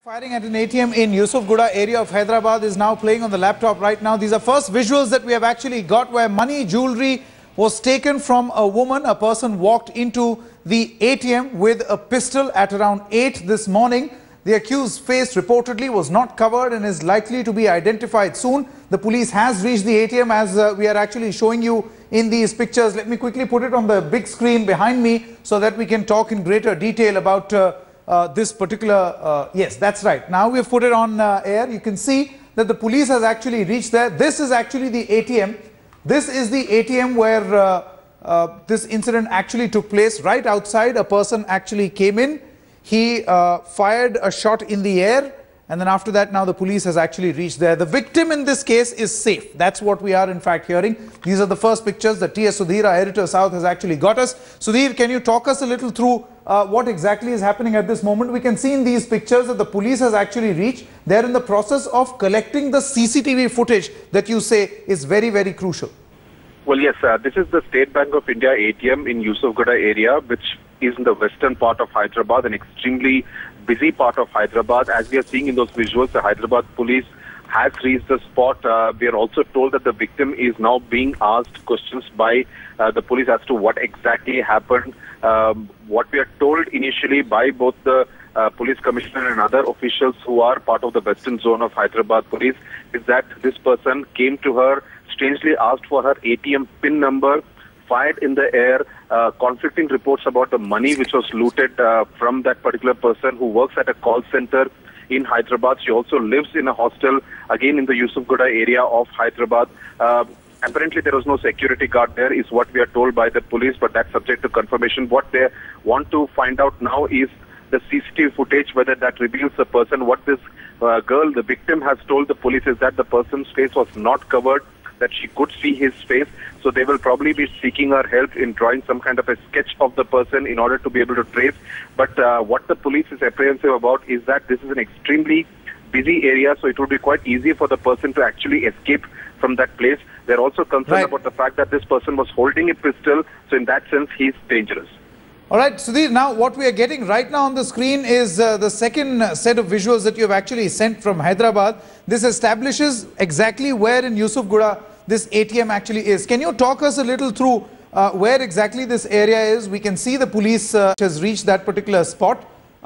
Firing at an ATM in Yusufgura area of Hyderabad is now playing on the laptop right now. These are first visuals that we have actually got where money, jewelry was taken from a woman. A person walked into the ATM with a pistol at around 8 this morning. The accused's face reportedly was not covered and is likely to be identified soon. The police has reached the ATM as we are actually showing you in these pictures. Let me quickly put it on the big screen behind me so that we can talk in greater detail about this particular, yes, that's right. Now we have put it on air. You can see that the police has actually reached there. This is actually the ATM. This is the ATM where this incident actually took place. Right outside, a person actually came in. He fired a shot in the air. And then after that, now the police has actually reached there. The victim in this case is safe. That's what we are in fact hearing. These are the first pictures that T.S. Sudhir, our editor South, has actually got us. Sudhir, can you talk us a little through what exactly is happening at this moment? We can see in these pictures that the police has actually reached. They're in the process of collecting the CCTV footage that you say is very, very crucial. Well, yes, this is the State Bank of India ATM in Yusufgura area, which is in the western part of Hyderabad, an extremely busy part of Hyderabad. As we are seeing in those visuals, the Hyderabad police has reached the spot. We are also told that the victim is now being asked questions by the police as to what exactly happened. What we are told initially by both the police commissioner and other officials who are part of the western zone of Hyderabad police is that this person came to her, strangely asked for her ATM PIN number, fired in the air. Conflicting reports about the money which was looted from that particular person who works at a call center in Hyderabad. She also lives in a hostel, again in the Yusufgura area of Hyderabad. Apparently there was no security guard there is what we are told by the police, but that's subject to confirmation. What they want to find out now is the CCTV footage, whether that reveals the person. What this girl, the victim, has told the police is that the person's face was not covered, that she could see his face. So they will probably be seeking her help in drawing some kind of a sketch of the person in order to be able to trace. But what the police is apprehensive about is that this is an extremely busy area, so it would be quite easy for the person to actually escape from that place. They're also concerned about the fact that this person was holding a pistol, so in that sense, he's dangerous. All right, Sudhir, now what we are getting right now on the screen is the second set of visuals that you have actually sent from Hyderabad. This establishes exactly where in Yusufgura this ATM actually is. Can you talk us a little through where exactly this area is? We can see the police has reached that particular spot.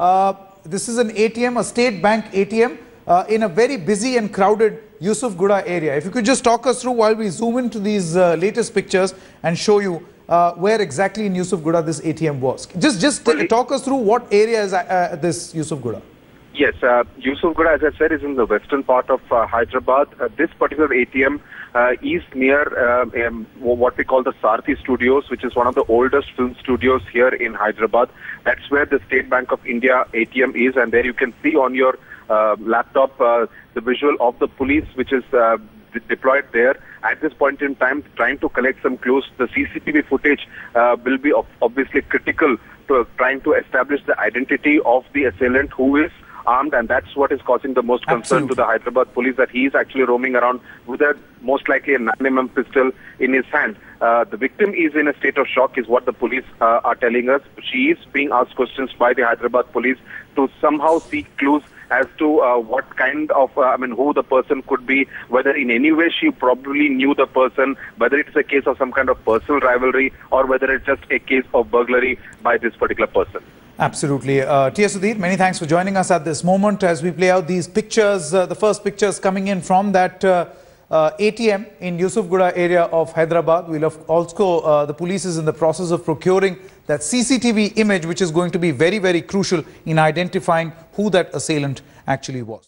This is an ATM, a state bank ATM in a very busy and crowded Yusufgura area. If you could just talk us through while we zoom into these latest pictures and show you where exactly in Yusufgura this ATM was. Just talk us through what area is this Yusufgura. Yes, Yusufgura, as I said, is in the western part of Hyderabad. This particular ATM is near what we call the Sarthi Studios, which is one of the oldest film studios here in Hyderabad. That's where the State Bank of India ATM is, and there you can see on your laptop the visual of the police, which is deployed there at this point in time, trying to collect some clues. The CCTV footage will be obviously critical to trying to establish the identity of the assailant who is armed, and that's what is causing the most concern to the Hyderabad police, that he is actually roaming around with a most likely a 9mm pistol in his hand. The victim is in a state of shock is what the police are telling us. She is being asked questions by the Hyderabad police to somehow seek clues as to what kind of, who the person could be, whether in any way she probably knew the person, whether it's a case of some kind of personal rivalry or whether it's just a case of burglary by this particular person. Absolutely. T.S. Sudhir, many thanks for joining us at this moment as we play out these pictures, the first pictures coming in from that ATM in Yusufgura area of Hyderabad. We'll also, the police is in the process of procuring that CCTV image, which is going to be very, very crucial in identifying who that assailant actually was.